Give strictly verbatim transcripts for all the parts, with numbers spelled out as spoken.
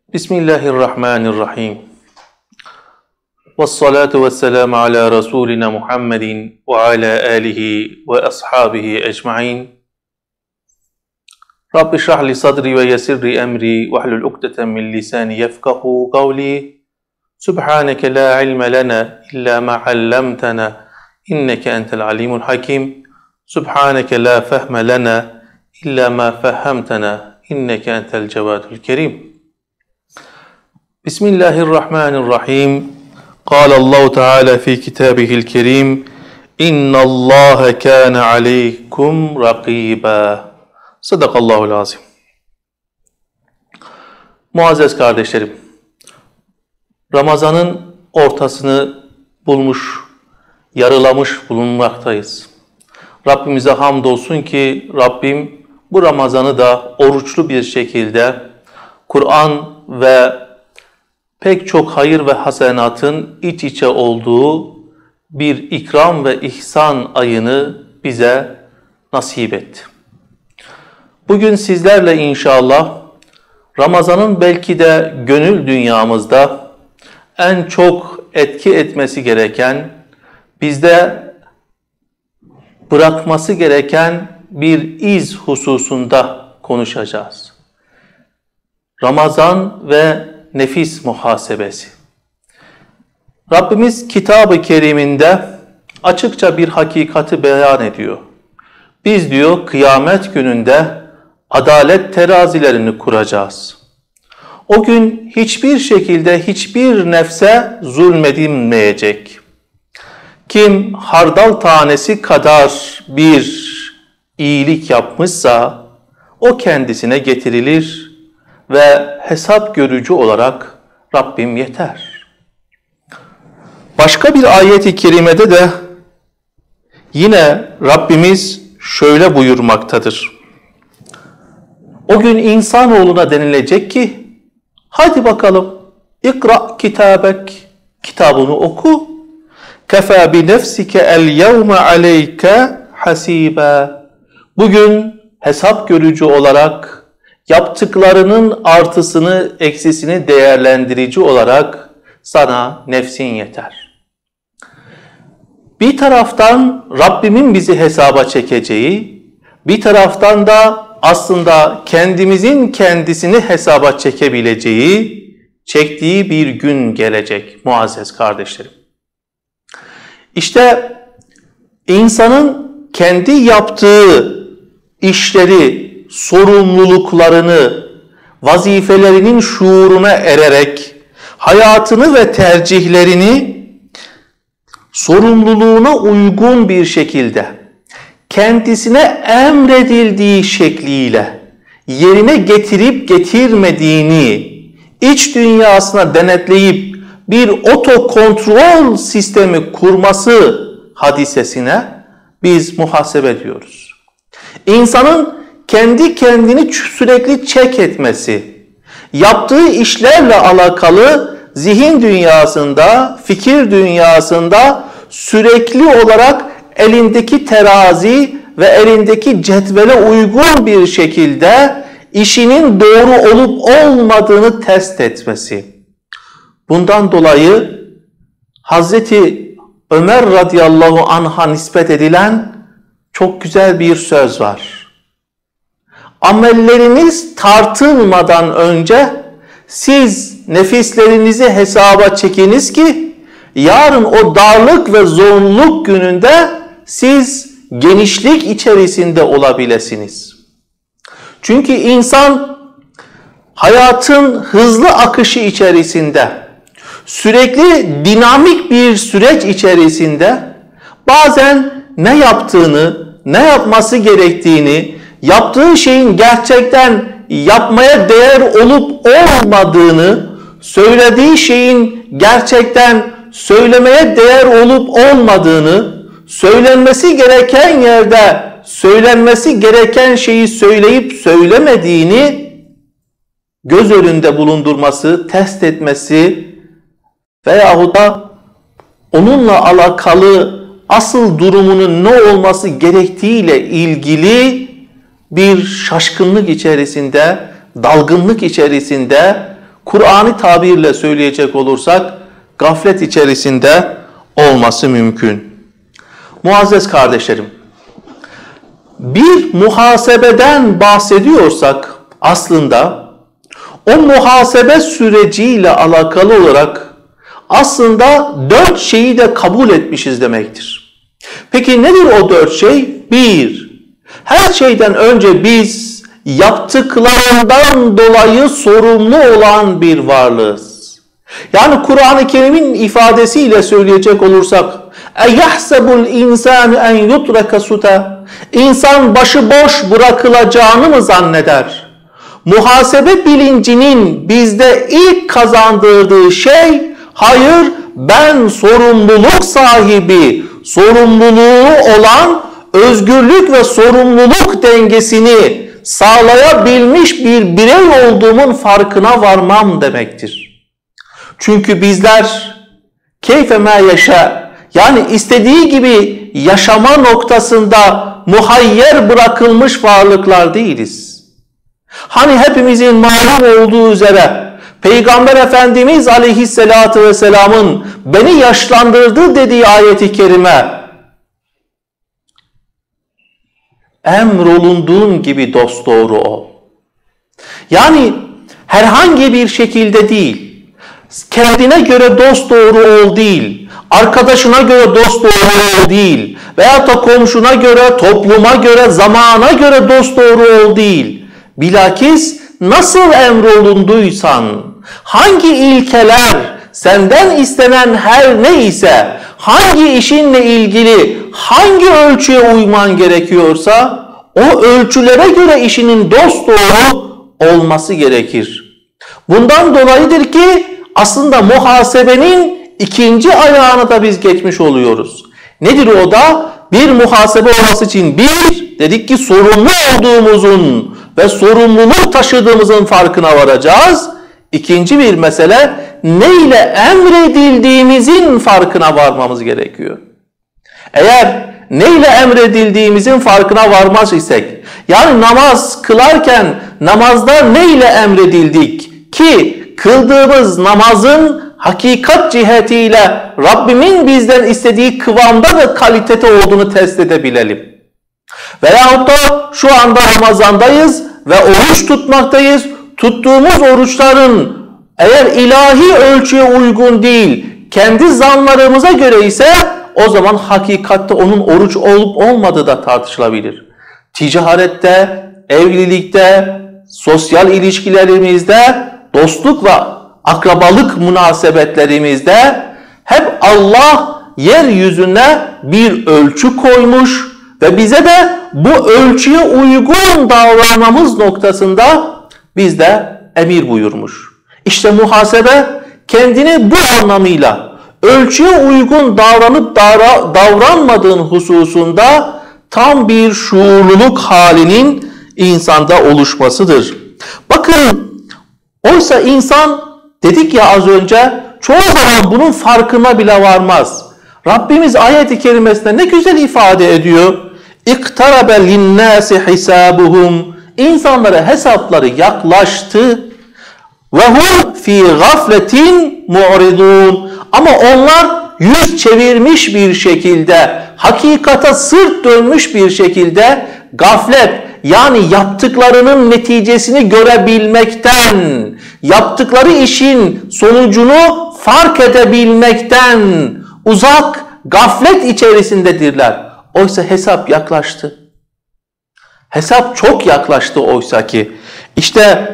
Bismillahirrahmanirrahim. Vessalatu vesselamu ala Resulina Muhammedin ve ala alihi ve ashabihi ecmain. Rabbi şrah li sadri ve yessirli emri ve hlul ukdeten min lisani yefkahu kavli. Subhaneke la ilme lena illa ma allamtana inneke entel alimul hakim. Subhaneke la fehme lena illa ma fehhamtana inneke entel cevadul kerim. Bismillahirrahmanirrahim. Kâle Allahu Teala fi kitabihil kerim. İnnallâhe kâne aleykum rakîbâ. Sadakallahul azim. Muazzez kardeşlerim, Ramazan'ın ortasını bulmuş, yarılamış bulunmaktayız. Rabbimize hamdolsun ki Rabbim bu Ramazan'ı da oruçlu bir şekilde Kur'an ve pek çok hayır ve hasenatın iç içe olduğu bir ikram ve ihsan ayını bize nasip etti. Bugün sizlerle inşallah Ramazan'ın belki de gönül dünyamızda en çok etki etmesi gereken, bizde bırakması gereken bir iz hususunda konuşacağız. Ramazan ve nefis muhasebesi. Rabbimiz Kitab-ı Kerim'inde açıkça bir hakikati beyan ediyor. Biz diyor kıyamet gününde adalet terazilerini kuracağız. O gün hiçbir şekilde hiçbir nefse zulmedilmeyecek. Kim hardal tanesi kadar bir iyilik yapmışsa o kendisine getirilir ve hesap görücü olarak Rabbim yeter. Başka bir ayet-i kerimede de yine Rabbimiz şöyle buyurmaktadır. O gün insanoğluna denilecek ki, hadi bakalım, ikra kitabek, kitabını oku. Kefa bi nefsike el yevme aleyke hasibe. Bugün hesap görücü olarak yaptıklarının artısını, eksisini değerlendirici olarak sana nefsin yeter. Bir taraftan Rabbimin bizi hesaba çekeceği, bir taraftan da aslında kendimizin kendisini hesaba çekebileceği, çektiği bir gün gelecek muazzez kardeşlerim. İşte insanın kendi yaptığı işleri, sorumluluklarını, vazifelerinin şuuruna ererek hayatını ve tercihlerini sorumluluğuna uygun bir şekilde kendisine emredildiği şekliyle yerine getirip getirmediğini iç dünyasına denetleyip bir otokontrol sistemi kurması hadisesine biz muhasebe diyoruz. İnsanın kendi kendini sürekli çek etmesi, yaptığı işlerle alakalı zihin dünyasında, fikir dünyasında sürekli olarak elindeki terazi ve elindeki cetvele uygun bir şekilde işinin doğru olup olmadığını test etmesi. Bundan dolayı Hazreti Ömer radıyallahu anh'a nispet edilen çok güzel bir söz var. Amelleriniz tartılmadan önce siz nefislerinizi hesaba çekiniz ki yarın o darlık ve zorluk gününde siz genişlik içerisinde olabilirsiniz. Çünkü insan hayatın hızlı akışı içerisinde, sürekli dinamik bir süreç içerisinde bazen ne yaptığını, ne yapması gerektiğini, yaptığı şeyin gerçekten yapmaya değer olup olmadığını, söylediği şeyin gerçekten söylemeye değer olup olmadığını, söylenmesi gereken yerde söylenmesi gereken şeyi söyleyip söylemediğini göz önünde bulundurması, test etmesi veyahut da onunla alakalı asıl durumunun ne olması gerektiğiyle ilgili bir şaşkınlık içerisinde, dalgınlık içerisinde, Kur'an'ı tabirle söyleyecek olursak gaflet içerisinde olması mümkün. Muazzez kardeşlerim, bir muhasebeden bahsediyorsak aslında o muhasebe süreciyle alakalı olarak aslında dört şeyi de kabul etmişiz demektir. Peki nedir o dört şey? Bir, her şeyden önce biz yaptıklarından dolayı sorumlu olan bir varlığız. Yani Kur'an-ı Kerim'in ifadesiyle söyleyecek olursak اَيَحْسَبُ الْاِنْسَانُ اَنْ يُتْرَكَ سُتَى İnsan başıboş bırakılacağını mı zanneder? Muhasebe bilincinin bizde ilk kazandırdığı şey, hayır, ben sorumluluk sahibi, sorumluluğu olan özgürlük ve sorumluluk dengesini sağlayabilmiş bir birey olduğumun farkına varmam demektir. Çünkü bizler keyfe ma yaşa, yani istediği gibi yaşama noktasında muhayyer bırakılmış varlıklar değiliz. Hani hepimizin malum olduğu üzere Peygamber Efendimiz Aleyhisselatü Vesselam'ın beni yaşlandırdı dediği ayeti kerime, emrolunduğun gibi dosdoğru ol. Yani herhangi bir şekilde değil, kendine göre dosdoğru ol değil, arkadaşına göre dosdoğru ol değil, veyahut da komşuna göre, topluma göre, zamana göre dosdoğru ol değil. Bilakis nasıl emrolunduysan, hangi ilkeler senden istenen her ne ise, hangi işinle ilgili hangi ölçüye uyman gerekiyorsa, o ölçülere göre işinin dosdoğru olması gerekir. Bundan dolayıdır ki aslında muhasebenin ikinci ayağına da biz geçmiş oluyoruz. Nedir o da? Bir muhasebe olması için bir, dedik ki sorumlu olduğumuzun ve sorumluluk taşıdığımızın farkına varacağız. İkinci bir mesele, neyle emredildiğimizin farkına varmamız gerekiyor. Eğer neyle emredildiğimizin farkına varmaz isek, yani namaz kılarken namazda neyle emredildik ki kıldığımız namazın hakikat cihetiyle Rabbimin bizden istediği kıvamda ve kalitede olduğunu test edebilelim. Veyahut da şu anda Ramazandayız ve oruç tutmaktayız. Tuttuğumuz oruçların eğer ilahi ölçüye uygun değil, kendi zanlarımıza göre ise o zaman hakikatte onun oruç olup olmadığı da tartışılabilir. Ticarette, evlilikte, sosyal ilişkilerimizde, dostluk ve akrabalık münasebetlerimizde hep Allah yeryüzüne bir ölçü koymuş ve bize de bu ölçüye uygun davranmamız noktasında bizde emir buyurmuş. İşte muhasebe kendini bu anlamıyla ölçüye uygun davranıp davra, davranmadığın hususunda tam bir şuurluluk halinin insanda oluşmasıdır. Bakın, oysa insan, dedik ya az önce, çoğu zaman bunun farkına bile varmaz. Rabbimiz ayet-i kerimesinde ne güzel ifade ediyor. اِقْتَرَبَ لِلنَّاسِ حِسَابُهُمْ İnsanlara hesapları yaklaştı. وَهُمْ فِي غَفْلَةٍ مُعْرِضُونَ Ama onlar yüz çevirmiş bir şekilde, hakikata sırt dönmüş bir şekilde gaflet, yani yaptıklarının neticesini görebilmekten, yaptıkları işin sonucunu fark edebilmekten uzak, gaflet içerisindedirler. Oysa hesap yaklaştı. Hesap çok yaklaştı oysa ki. İşte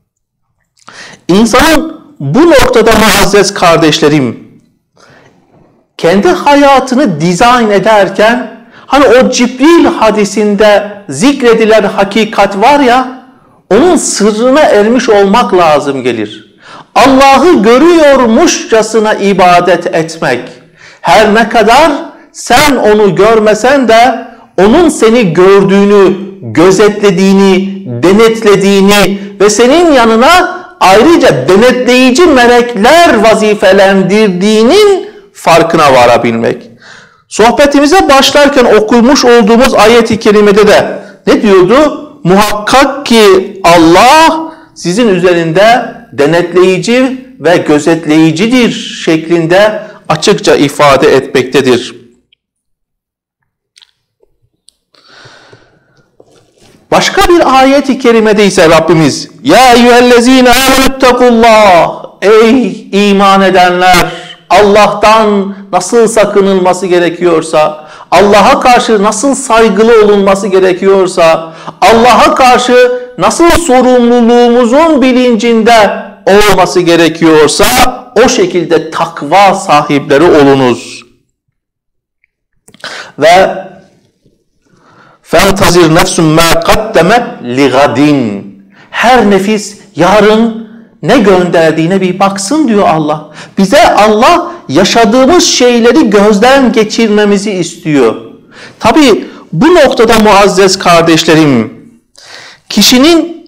insanın bu noktada muazzez kardeşlerim, kendi hayatını dizayn ederken, hani o Cibril hadisinde zikredilen hakikat var ya, onun sırrına ermiş olmak lazım gelir. Allah'ı görüyormuşçasına ibadet etmek. Her ne kadar sen onu görmesen de onun seni gördüğünü, gözetlediğini, denetlediğini ve senin yanına ayrıca denetleyici melekler vazifelendirdiğinin farkına varabilmek. Sohbetimize başlarken okumuş olduğumuz ayet-i kerimede de ne diyordu? Muhakkak ki Allah sizin üzerinde denetleyici ve gözetleyicidir şeklinde açıkça ifade etmektedir. Başka bir ayet-i kerimede ise Rabbimiz ya eyyühellezine amenüttekullah, ey iman edenler, Allah'tan nasıl sakınılması gerekiyorsa, Allah'a karşı nasıl saygılı olunması gerekiyorsa, Allah'a karşı nasıl sorumluluğumuzun bilincinde olması gerekiyorsa o şekilde takva sahipleri olunuz. Ve فَانْتَظِرْ نَفْسٌ مَا قَدَّمَتْ لِغَدٍ, her nefis yarın ne gönderdiğine bir baksın diyor Allah. Bize Allah yaşadığımız şeyleri gözden geçirmemizi istiyor. Tabi bu noktada muazzez kardeşlerim, kişinin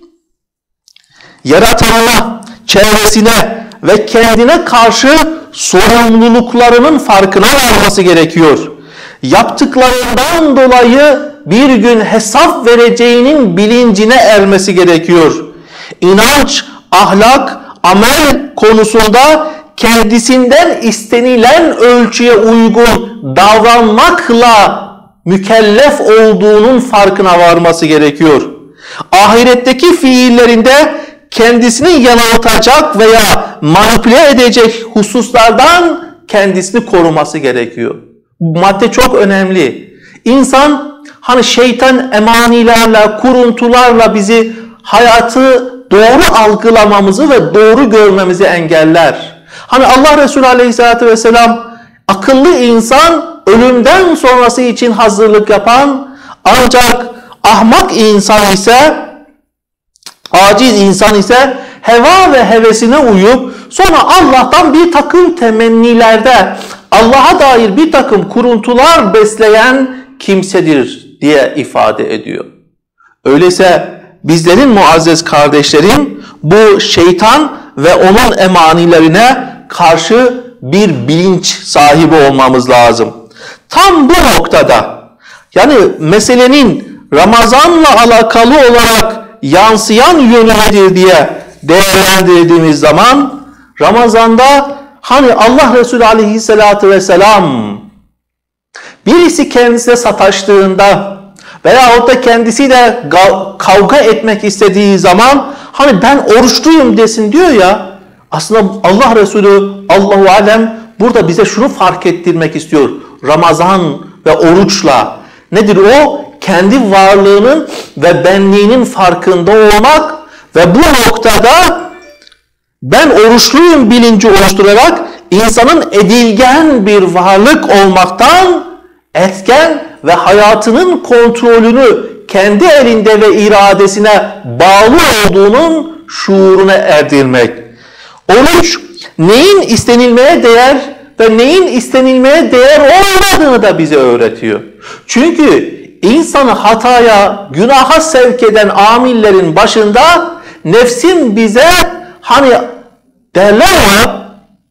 yaratanına, çevresine ve kendine karşı sorumluluklarının farkına varması gerekiyor. Yaptıklarından dolayı bir gün hesap vereceğinin bilincine ermesi gerekiyor. İnanç, ahlak, amel konusunda kendisinden istenilen ölçüye uygun davranmakla mükellef olduğunun farkına varması gerekiyor. Ahiretteki fiillerinde kendisini yanıltacak veya manipüle edecek hususlardan kendisini koruması gerekiyor. Bu madde çok önemli. İnsan hani şeytan emanilerle, kuruntularla bizi, hayatı doğru algılamamızı ve doğru görmemizi engeller. Hani Allah Resulü Aleyhisselatü Vesselam akıllı insan ölümden sonrası için hazırlık yapan, ancak ahmak insan ise, aciz insan ise heva ve hevesine uyup sonra Allah'tan bir takım temennilerde Allah'a dair bir takım kuruntular besleyen kimsedir diye ifade ediyor. Öyleyse bizlerin muazzez kardeşlerim bu şeytan ve onun emanilerine karşı bir bilinç sahibi olmamız lazım. Tam bu noktada, yani meselenin Ramazan'la alakalı olarak yansıyan yönü nedir diye değerlendirdiğimiz zaman, Ramazan'da hani Allah Resulü Aleyhisselatü Vesselam birisi kendisine sataştığında veyahut da kendisiyle kavga etmek istediği zaman hani ben oruçluyum desin diyor ya, aslında Allah Resulü Allahu alem burada bize şunu fark ettirmek istiyor. Ramazan ve oruçla nedir o? Kendi varlığının ve benliğinin farkında olmak ve bu noktada ben oruçluyum bilinci oluşturarak insanın edilgen bir varlık olmaktan etken ve hayatının kontrolünü kendi elinde ve iradesine bağlı olduğunun şuuruna erdirmek. Oruç neyin istenilmeye değer ve neyin istenilmeye değer olmadığını da bize öğretiyor. Çünkü insanı hataya, günaha sevk eden amillerin başında nefsin bize hani derler ya,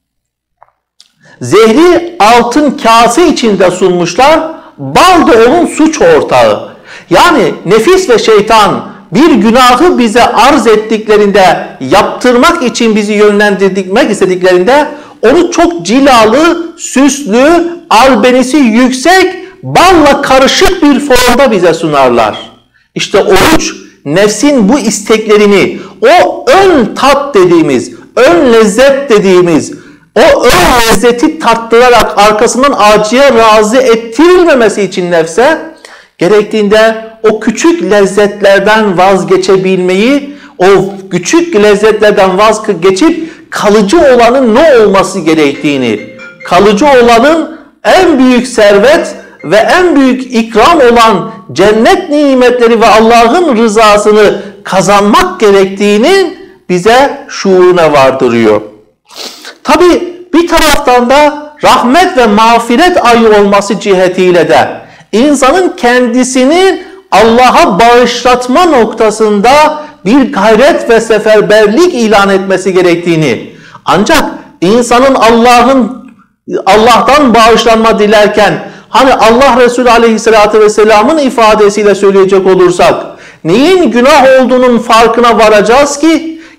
zehri altın kase içinde sunmuşlar, bal da onun suç ortağı. Yani nefis ve şeytan bir günahı bize arz ettiklerinde, yaptırmak için bizi yönlendirmek istediklerinde onu çok cilalı, süslü, albenisi yüksek, balla karışık bir formda bize sunarlar. İşte oruç nefsin bu isteklerini, o ön tat dediğimiz, ön lezzet dediğimiz, o ön lezzeti tattırarak arkasından acıya razı ettirilmemesi için nefse, gerektiğinde o küçük lezzetlerden vazgeçebilmeyi, o küçük lezzetlerden vazgeçip kalıcı olanın ne olması gerektiğini, kalıcı olanın en büyük servet ve en büyük ikram olan cennet nimetleri ve Allah'ın rızasını kazanmak gerektiğini bize şuuruna vardırıyor. Tabi bir taraftan da rahmet ve mağfiret ayı olması cihetiyle de insanın kendisini Allah'a bağışlatma noktasında bir gayret ve seferberlik ilan etmesi gerektiğini, ancak insanın Allah'ın Allah'tan bağışlanma dilerken hani Allah Resulü Aleyhisselatü Vesselam'ın ifadesiyle söyleyecek olursak neyin günah olduğunun farkına varacağız ki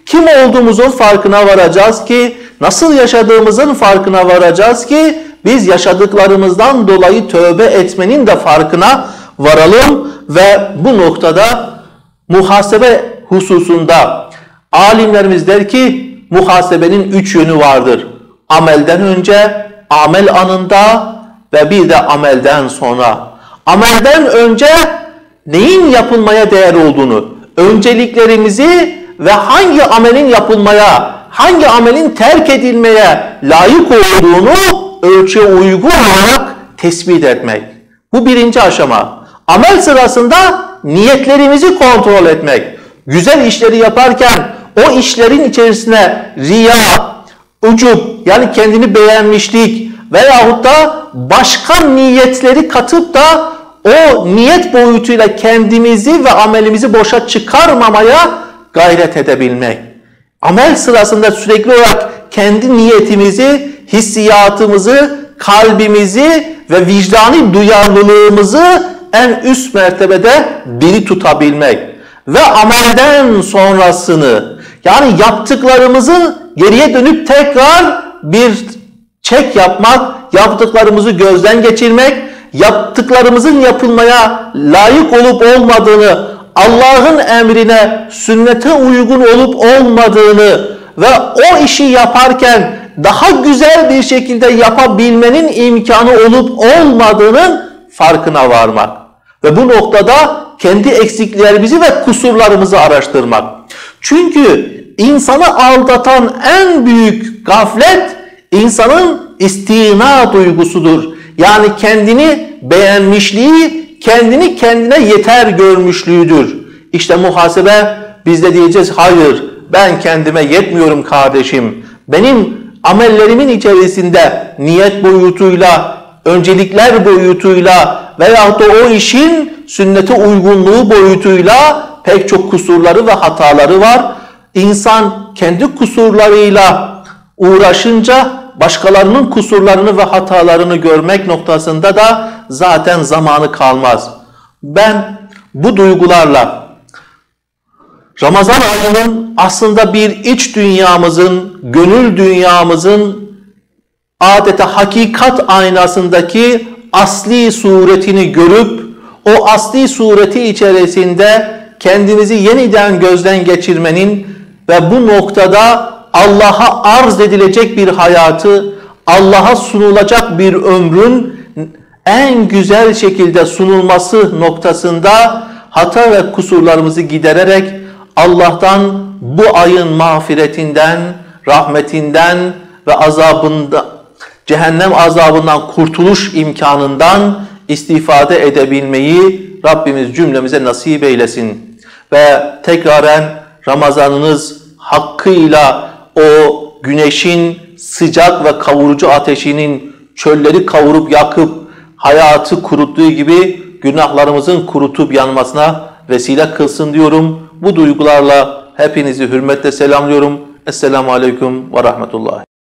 Kim olduğumuzun farkına varacağız ki, nasıl yaşadığımızın farkına varacağız ki, biz yaşadıklarımızdan dolayı tövbe etmenin de farkına varalım ve bu noktada muhasebe hususunda alimlerimiz der ki, muhasebenin üç yönü vardır. Amelden önce, amel anında ve bir de amelden sonra. Amelden önce neyin yapılmaya değer olduğunu, önceliklerimizi ve hangi amelin yapılmaya, hangi amelin terk edilmeye layık olduğunu ölçüye uygun olarak tespit etmek. Bu birinci aşama. Amel sırasında niyetlerimizi kontrol etmek. Güzel işleri yaparken o işlerin içerisine riya, ucup yani kendini beğenmişlik veyahut da başka niyetleri katıp da o niyet boyutuyla kendimizi ve amelimizi boşa çıkarmamaya gayret edebilmek. Amel sırasında sürekli olarak kendi niyetimizi, hissiyatımızı, kalbimizi ve vicdani duyarlılığımızı en üst mertebede diri tutabilmek. Ve amelden sonrasını, yani yaptıklarımızı geriye dönüp tekrar bir çek yapmak, yaptıklarımızı gözden geçirmek, yaptıklarımızın yapılmaya layık olup olmadığını, Allah'ın emrine, sünnete uygun olup olmadığını ve o işi yaparken daha güzel bir şekilde yapabilmenin imkanı olup olmadığının farkına varmak. Ve bu noktada kendi eksiklerimizi ve kusurlarımızı araştırmak. Çünkü insanı aldatan en büyük gaflet insanın istina duygusudur. Yani kendini beğenmişliği, kendini kendine yeter görmüşlüğüdür. İşte muhasebe, biz de diyeceğiz hayır ben kendime yetmiyorum kardeşim. Benim amellerimin içerisinde niyet boyutuyla, öncelikler boyutuyla veyahut da o işin sünnete uygunluğu boyutuyla pek çok kusurları ve hataları var. İnsan kendi kusurlarıyla uğraşınca başkalarının kusurlarını ve hatalarını görmek noktasında da zaten zamanı kalmaz. Ben bu duygularla Ramazan ayının aslında bir iç dünyamızın, gönül dünyamızın adeta hakikat aynasındaki asli suretini görüp o asli sureti içerisinde kendimizi yeniden gözden geçirmenin ve bu noktada Allah'a arz edilecek bir hayatı, Allah'a sunulacak bir ömrün en güzel şekilde sunulması noktasında hata ve kusurlarımızı gidererek Allah'tan bu ayın mağfiretinden, rahmetinden ve azabında, cehennem azabından kurtuluş imkanından istifade edebilmeyi Rabbimiz cümlemize nasip eylesin. Ve tekraren Ramazanınız hakkıyla o güneşin sıcak ve kavurucu ateşinin çölleri kavurup yakıp hayatı kuruttuğu gibi günahlarımızın kurutup yanmasına vesile kılsın diyorum. Bu duygularla hepinizi hürmetle selamlıyorum. Esselamu Aleyküm ve Rahmetullah.